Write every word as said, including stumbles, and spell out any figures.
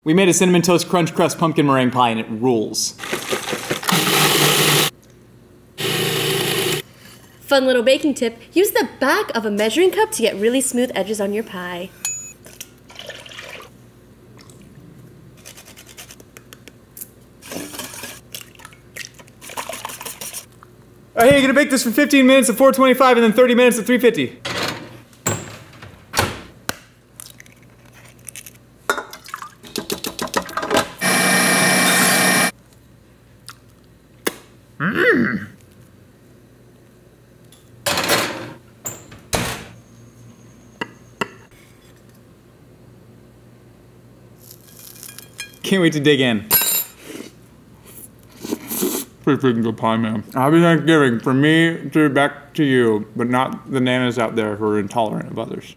We made a Cinnamon Toast Crunch Crust Pumpkin Meringue Pie and it rules. Fun little baking tip, use the back of a measuring cup to get really smooth edges on your pie. Oh, hey, you're gonna bake this for fifteen minutes at four twenty-five and then thirty minutes at three fifty. Mmm. Can't wait to dig in. Pretty freaking good pie, man. Happy Thanksgiving from me to back to you, but not the nanas out there who are intolerant of others.